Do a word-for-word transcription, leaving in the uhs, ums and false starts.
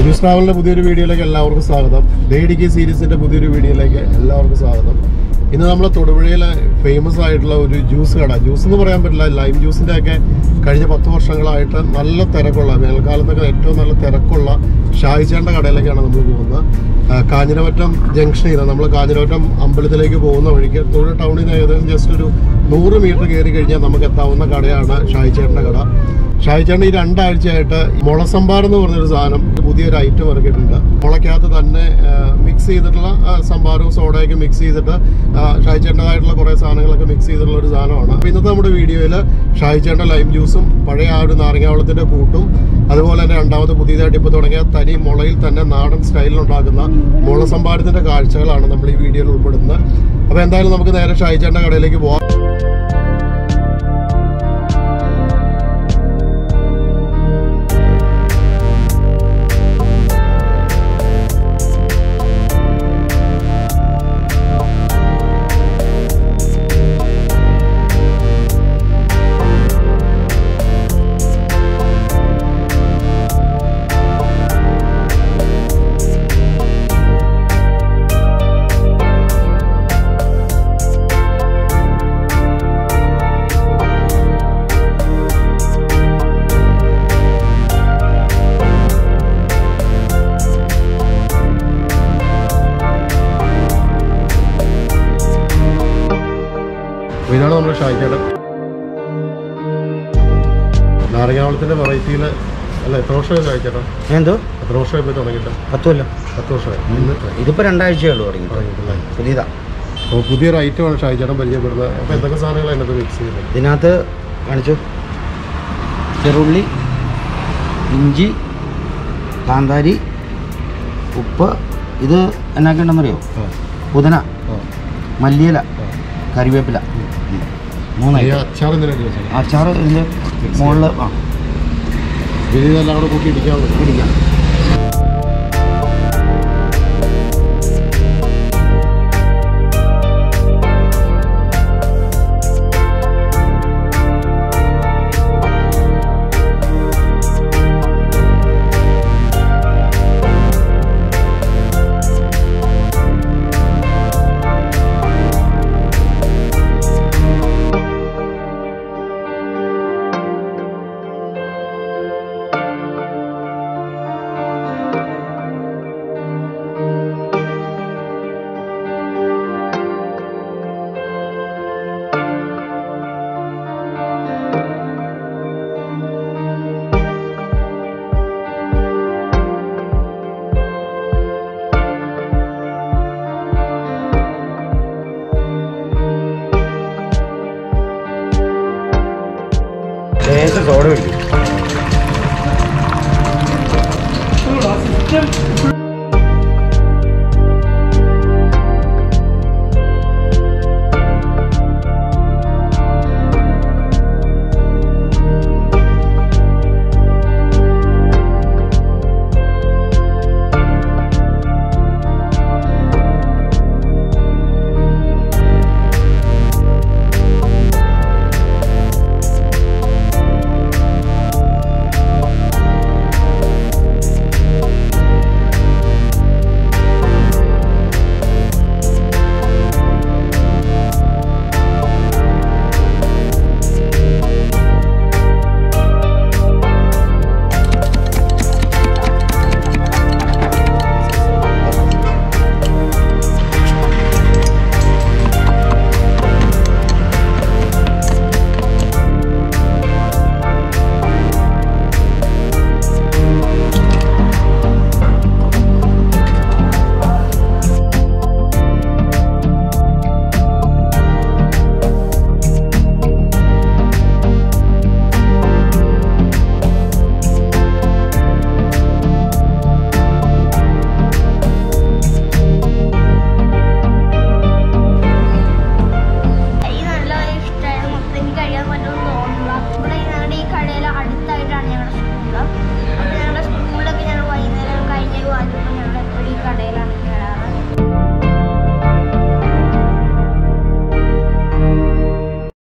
News ട്രാവലിന്റെ പുതിയൊരു വീഡിയോയിലേക്ക് എല്ലാവർക്കും സ്വാഗതം. ഡേഡിക്ക് സീരീസിന്റെ പുതിയൊരു വീഡിയോയിലേക്ക് എല്ലാവർക്കും സ്വാഗതം. ഇന്ന് നമ്മൾ തൊടുപുഴയിലെ ഫേമസ് ആയിട്ടുള്ള ഒരു ജ്യൂസ് കട, ജ്യൂസ് എന്ന് പറയാൻ പറ്റില്ല, ലൈം ജ്യൂസിന്റെ ഒക്കെ കഴിഞ്ഞ പത്ത് വർഷങ്ങളായിട്ട് നല്ല തിരക്കുള്ള, വേനൽക്കാലത്തൊക്കെ ഏറ്റവും നല്ല തിരക്കുള്ള ഷായിച്ചേട്ടൻ്റെ കടയിലേക്കാണ് നമ്മൾ പോകുന്നത്. കാഞ്ഞിരമറ്റം ജംഗ്ഷനിൽ നിന്ന് നമ്മൾ കാഞ്ഞിരമറ്റം അമ്പലത്തിലേക്ക് പോകുന്ന വഴിക്ക് തൊഴിൽ ടൗണിൽ നിന്ന് ഏകദേശം ജസ്റ്റ് ഒരു നൂറ് മീറ്റർ കയറി കഴിഞ്ഞാൽ നമുക്ക് എത്താവുന്ന കടയാണ് ഷായിച്ചേട്ടൻ്റെ കട. ഷായിച്ചേട്ടൻ ഈ രണ്ടാഴ്ചയായിട്ട് മുളസമ്പാരം എന്ന് പറഞ്ഞൊരു സാധനം, പുതിയൊരു ഐറ്റം ഇറക്കിയിട്ടുണ്ട്. മുളയ്ക്കകത്ത് തന്നെ മിക്സ് ചെയ്തിട്ടുള്ള സംഭാരവും സോഡയൊക്കെ മിക്സ് ചെയ്തിട്ട് ഷായിച്ചേട്ടൻ്റെതായിട്ടുള്ള കുറേ സാധനങ്ങളൊക്കെ മിക്സ് ചെയ്തിട്ടുള്ള ഒരു സാധനമാണ്. അപ്പോൾ ഇന്നത്തെ നമ്മുടെ വീഡിയോയിൽ ഷായിച്ചേട്ടൻ്റെ ലൈം ജ്യൂസും പഴയ ആ ഒരു നാരങ്ങാവെള്ളത്തിൻ്റെ കൂട്ടും അതുപോലെ തന്നെ രണ്ടാമത് പുതിയതായിട്ട് ഇപ്പോൾ തുടങ്ങിയ തനി മുളയിൽ തന്നെ നാടൻ സ്റ്റൈലിലുണ്ടാക്കുന്ന മുളസമ്പാരത്തിൻ്റെ കാഴ്ചകളാണ് നമ്മൾ ഈ വീഡിയോയിൽ ഉൾപ്പെടുന്നത്. അപ്പോൾ എന്തായാലും നമുക്ക് നേരെ ഷായിച്ചേട്ടൻ്റെ കടയിലേക്ക് പോകാം. ഇതാണ് നമ്മുടെ ഷായിച്ചേട്ടൻ. നാരങ്ങാവെള്ളത്തിൻ്റെ വെറൈറ്റിയിൽ അല്ല, എത്ര വർഷമായി ഷായിച്ചേട്ടൻ? എന്തോ എത്ര വർഷമായി പോയി തുടങ്ങിയിട്ട്? പത്ത് കൊല്ലം പത്ത് വർഷമായി. ഇതിപ്പോൾ രണ്ടാഴ്ചയുള്ളൂ തുടങ്ങി തുടങ്ങിയിട്ടില്ല, പുതിയതാ. അപ്പോൾ പുതിയൊരു ഐറ്റമാണ് ഷായിച്ചേട്ടൻ പരിചയപ്പെടുന്നത്. അപ്പോൾ എന്തൊക്കെ സാധനങ്ങൾ അതിനകത്ത് മിക്സ് ചെയ്യുന്നത്? ഇതിനകത്ത് കാണിച്ചു, ചെറുള്ളി, ഇഞ്ചി, കാന്താരി, ഉപ്പ്, ഇത് എന്നൊക്കെ ഉണ്ടെന്നറിയോ? പുതിന, മല്ലിയില, കറിവേപ്പില, മൂന്നായി. അച്ചാർ അച്ചാർ ഇതിൻ്റെ മുകളിൽ ആ ഇതെല്ലാം കൂടെ കൂട്ടി ഇടിക്കാം ഇടിക്കാം